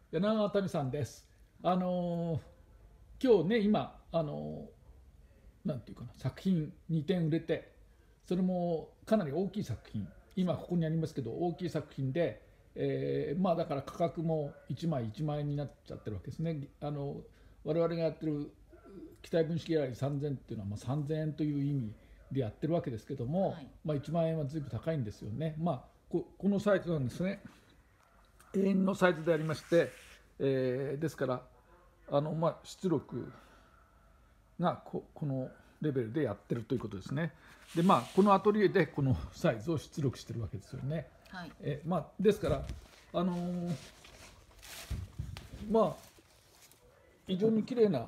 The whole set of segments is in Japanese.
柳川民さんです。今日ね、今、なんていうかな、作品2点売れて、それもかなり大きい作品、今ここにありますけど、大きい作品で、まあだから価格も1枚1万円になっちゃってるわけですね。我々がやってる期待分子ギャラリー3000っていうのは、まあ、3000円という意味でやってるわけですけども、 はい。 まあ、1万円はずいぶん高いんですよね。まあ、このサイズなんですね。永遠のサイズでありまして、ですからまあ、出力がこのレベルでやってるということですね。でまあこのアトリエでこのサイズを出力してるわけですよね。 はい。 まあ、ですからまあ非常に綺麗な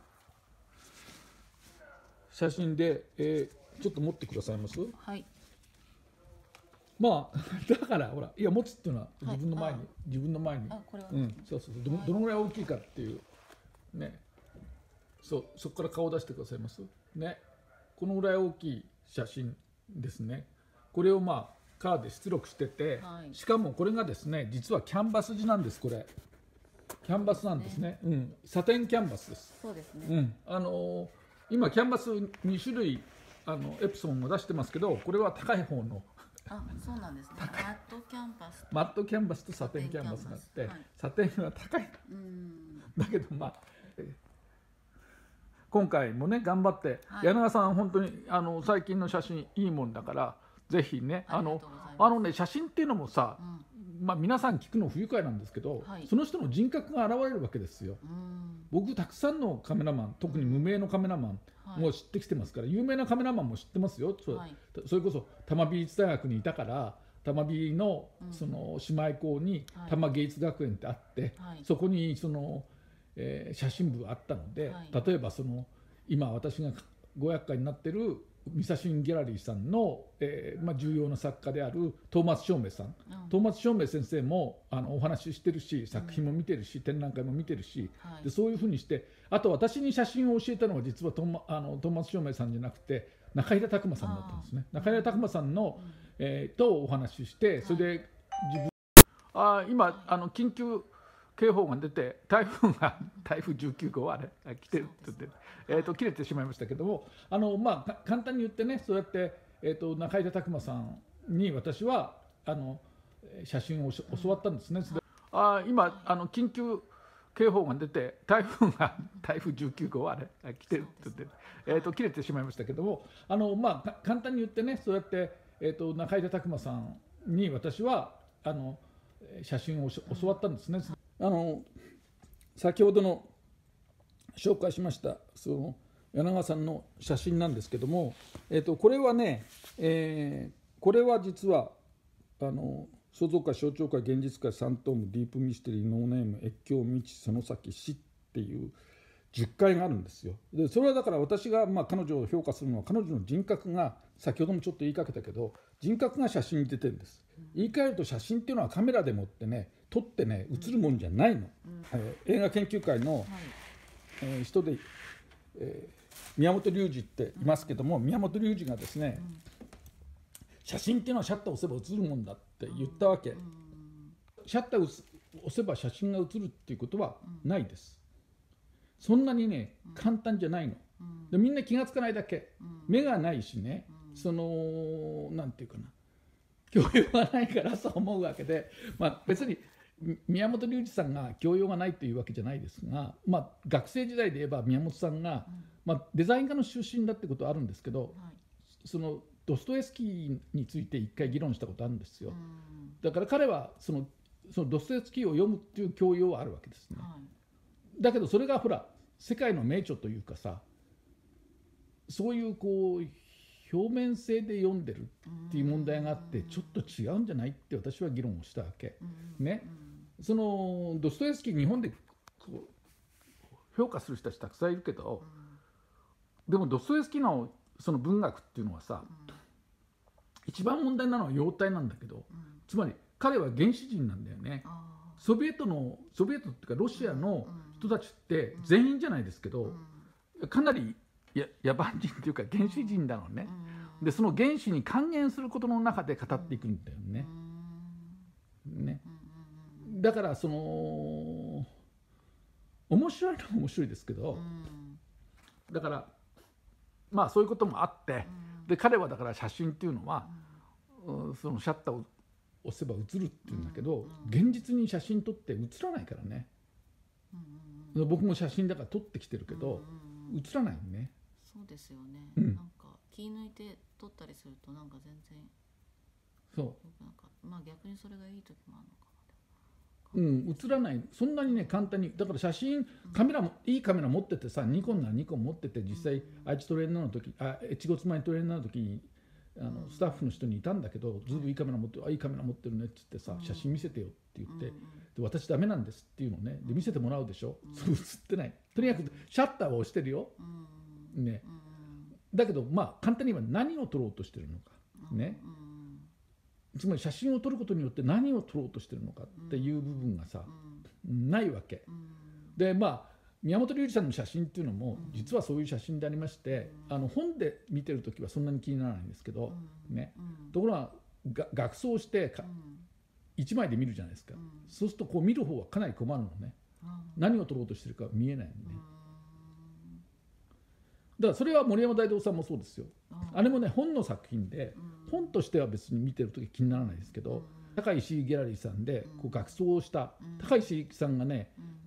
写真で、ちょっと持ってくださいます。 はい。 まあだからほら、いや持つっていうのははい。 自分の前に、 これはですね。 そうそう、 はい。 どのぐらい大きいかっていうね、そこから顔を出してくださいますね。このぐらい大きい写真ですね。これをまあカーで出力してて、 はい。 しかもこれがですね、実はキャンバス地なんです。これキャンバスそうですね。 なんですね。サテンキャンバスです。 そうですね。 今キャンバス2種類エプソンを出してますけど、これは高い方のそうなんですね。マットキャンパスとマットキャンバスとササテンテンキャンバキャンパス。 スがあって、 はい。 サテンは高い。 うーん。 だけどまあ今回もね頑張って、 はい。 柳川さん本当に最近の写真いいもんだから、ぜひねありがとうございます。 写真っていうのもさ、 うん。 まあ、皆さん聞くの不愉快なんですけど、 はい。 その人の人格が現れるわけですよ。 うーん。 僕たくさんのカメラマン、特に無名のカメラマンはい。 も知ってきてますから、有名なカメラマンも知ってますよ。 はい。 それこそ多摩美術大学にいたから、多摩美のうん。 その姉妹校にはい。 多摩芸術学園ってあって、 はい。 そこに写真部があったので、 はい。 例えば今私がご厄介になってるミサシンギャラリーさんの、まあ、重要な作家であるトーマス照明さん、 うん。 トーマス照明先生もお話ししてるし、 うん。 作品も見てるし、展覧会も見てるし、 はい。 でそういうふうにして、あと私に写真を教えたのは実はトーマス照明さんじゃなくて中平拓磨さんだったんですね。 うん。 中平拓磨さんの、 うん。 とお話しして、そはい。 れで今緊急警報が出て、台風19号あれ来てるって言って、 そうですね。はい。 切れてしまいましたけども、まあ、簡単に言ってね、そうやって、中井拓磨さんに私は写真をうん。 教わったんですね。今緊急警報が出て、台風19号あれ来てるって言っそうですね。 て、 はい。 切れてしまいましたけども、まあ、簡単に言ってね、そうやって、中井拓磨さんに私は写真をうん。 教わったんですね。先ほどの紹介しました柳川さんの写真なんですけども、これはね、これは実は創造界、象徴界、現実界、3トーム、ディープミステリー、ノーネーム、越境、未知、その先、死っていう10回があるんですよ。でそれはだから私がまあ彼女を評価するのは、彼女の人格が、先ほどもちょっと言いかけたけど、人格が写真に出てるんです。言い換えると、写真っていうのはカメラでもってね、撮ってねうん。 写るもんじゃないの。 うん。 映画研究会の、 はい。 人で、宮本隆二っていますけども、宮本隆二がですね、 うん。 写真っていうのはシャッターを押せば写るもんだって言ったわけ。 うん。 シャッターを押せば写真が写るっていうことはうん。 ないです。そんなにねうん。 簡単じゃないの。 うん。 でみんな気がつかないだけ。 うん。 目がないしね、なんていうかな、教養がないからそう思うわけで、まあ、別に宮本隆二さんが教養がないというわけじゃないですが、まあ、学生時代で言えば宮本さんが、 うん。 まあ、デザイン科の出身だってことはあるんですけど、 はい。 そのドストエフスキーについて一回議論したことあるんですうよ。 ん。 だから彼はそのドストエフスキーを読むっていう教養はあるわけですね。 はい。 だけどそれがほら世界の名著というかさ、そういう表面性で読んでるうっていう問題があって、ちょっとん。 違うんじゃないって私は議論をしたわけうん。 ね。 うん。 そのドストエフスキー、日本で評価する人たちたくさんいるけど、 うん。 でもドストエフスキーのその文学っていうのはさ、 うん。 一番問題なのは様態なんだけど、 うん。 つまり彼は原始人なんだよね。 あソビエトっていうかロあ。うん。 シアのうん。 人たちってうん。 全員じゃないですけど、 うん。 かなり野蛮人というか原始人なのね。 うん。 でその原始に還元することの中で語っていくんだようね。 ん。 ね、 うん。 だからその面白いのは面白いですけど、だからまあそういうこともあって、で彼はだから写真っていうのは、そのシャッターを押せば映るっていうんだけど、現実に写真撮って写らないからね。僕も写真だから撮ってきてるけど、写らないね。 そうですよね、 うんなんか気抜いて撮ったりするとなんか全然そうなんかまあ逆にそれがいい時もあるのか映らない、そんなにね簡単に。だから写真カメラもいいカメラ持っててさ、ニコンならニコン持ってて、実際愛知トレーナーの時、越後妻にトレーナーの時にスタッフの人にいたんだけど、ずいぶんいいカメラ持ってる、いいカメラ持ってるねって言ってさ、写真見せてよって言って、で私ダメなんですっていうのね、で見せてもらうでしょ、そう映ってない。とにかくシャッターは押してるよ、ね、だけどまあ簡単に言えば何を撮ろうとしてるのかね、つまり写真を撮ることによって何を撮ろうとしてるのかっていう部分がさ、ないわけで、まあ宮本龍一さんの写真っていうのも実はそういう写真でありまして、本で見てる時はそんなに気にならないんですけど、ね、ところが額装して1枚で見るじゃないですか、そうするとこう見る方はかなり困るのね、何を撮ろうとしてるか見えないのね。だからそれは森山大道さんもそうですよ。あれもね本の作品で、本としては別に見てる時気にならないですけど、高石ギャラリーさんでこう額装をした高石さんがね、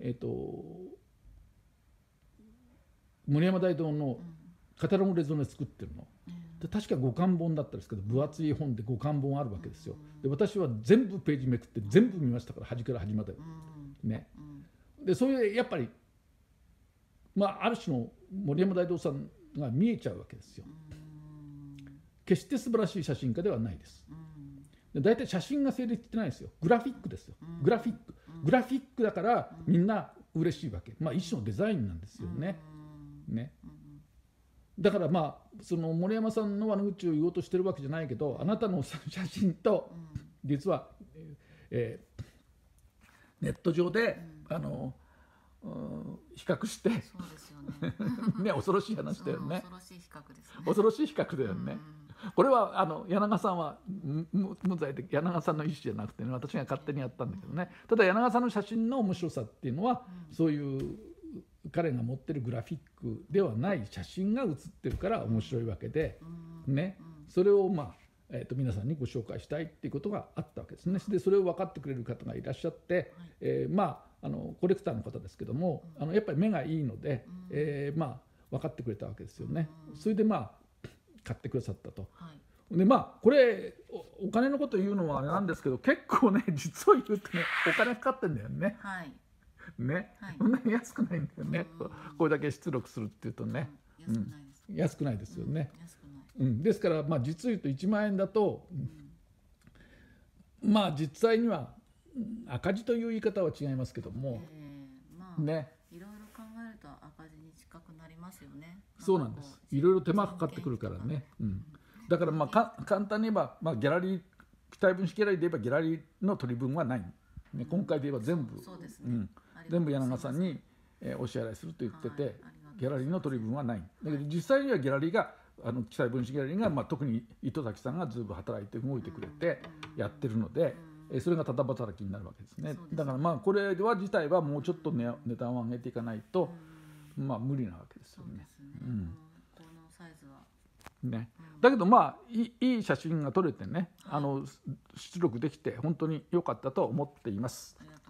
森山大道のカタログレゾネ作ってるので、確か5巻本だったんですけど、分厚い本で5巻本あるわけですよ。で私は全部ページめくって全部見ましたから、端から端までね。でそれでやっぱりまあある種の森山大道さんが見えちゃうわけですよ。決して素晴らしい写真家ではないです。で大体写真が成立してないですよ。グラフィックですよ。グラフィックだからみんな嬉しいわけ。まあ一種のデザインなんですよね。だからまあその森山さんの悪口を言おうとしてるわけじゃないけど、あなたの写真と実は、ネット上で比較して、 そうですよねね、恐ろしい話だよね。 恐ろしい比較ですね。 恐ろしい比較だよね。これは柳川さんは無罪で、柳川さんの意思じゃなくてね、私が勝手にやったんだけどね。ただ柳川さんの写真の面白さっていうのは、そういう彼が持ってるグラフィックではない写真が写ってるから面白いわけで、ね、それをまあ皆さんにご紹介したいっていうことがあったわけですね。でそれを分かってくれる方がいらっしゃって、まあコレクターの方ですけども、やっぱり目がいいので、まあ分かってくれたわけですよね。それでまあ買ってくださったと。でまあこれ お金のこと言うのはあれなんですけど、結構ね実を言うとねお金かかってんだよね。ね、そんなに安くないんだよね。これだけ出力するっていうとね、安くないですよね。ですからまあ実を言うと1万円だと、まあ実際には赤字という言い方は違いますけども、ね、 いろいろ考えると赤字に近くなりますよね。 そうなんです。いろいろ手間かかってくるからね。だからまあ簡単に言えば、まあギャラリー、期待分子ギャラリーで言えばギャラリーの取り分はない。ね、今回で言えば全部、全部柳川さんにお支払いすると言ってて、ギャラリーの取り分はない。だけど実際にはギャラリーが記載分子ギャラリーが、まあ、特に糸崎さんがずいぶん働いて動いてくれてやってるので、それがただ働きになるわけですね。だからまあこれは自体はもうちょっと値段を上げていかないと、まあ無理なわけですよね。 このサイズはね。だけどまあいい写真が撮れてね、出力できて本当に良かったと思っています。